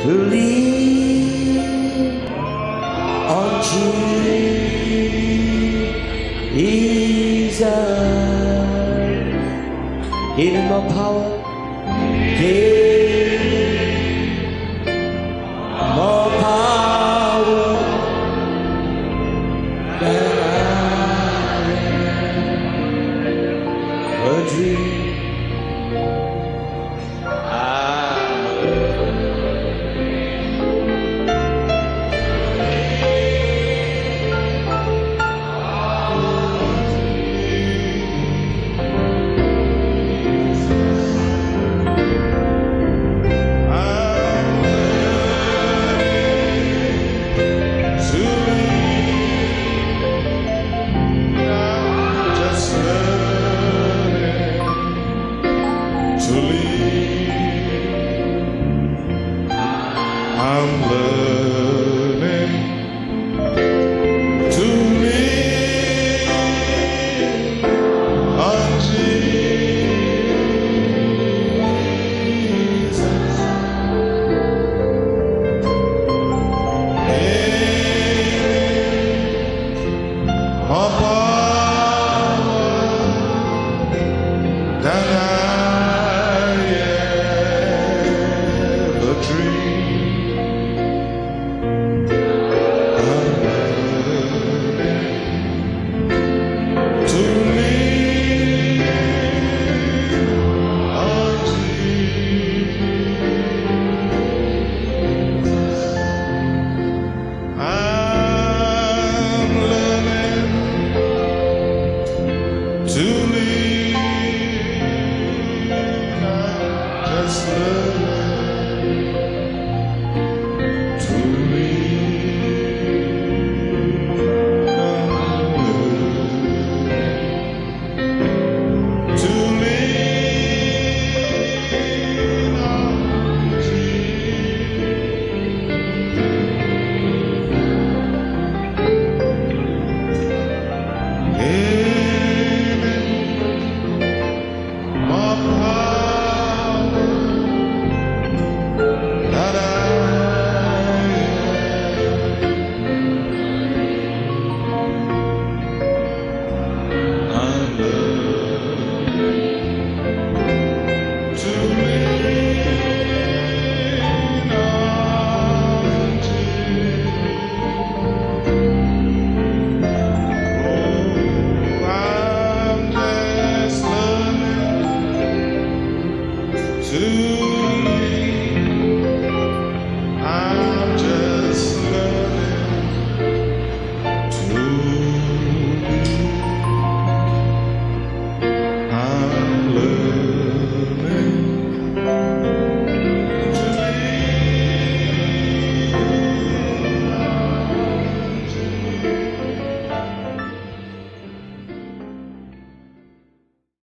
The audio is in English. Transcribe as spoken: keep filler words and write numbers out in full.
to lean on Jesus. Give him more power, give more power than I ever dreamed. I'm learning to lean on Jesus. More power than I ever dreamed. To lean, just learning to lean, to lean on Jesus. To